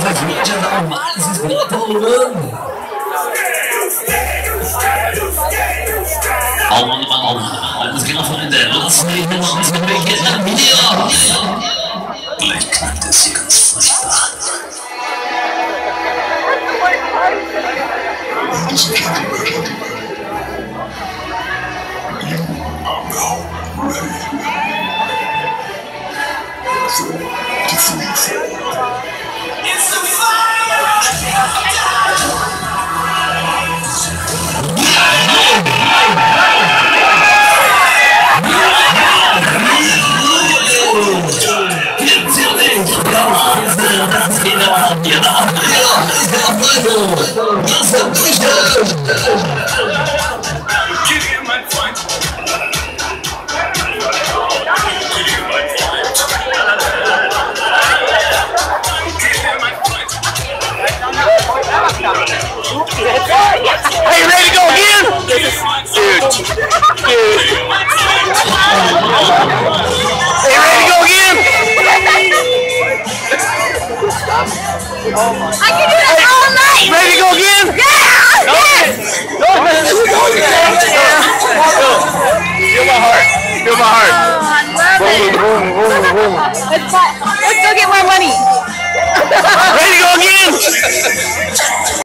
já dá mais esgotando. Alles klar, Freunde. Lass mich noch uns beginnen hier. Gleich knallt es hier ganz furchtbar. Ladies and gentlemen, you are now ready for the free fall. It's the Are you ready to go again? Dude. Are you ready to go again? I can do that all night! Ready to go again? Yeah! Yes! Feel my heart. Feel my heart. Oh, I love it. Let's go get more money. Ready to go again?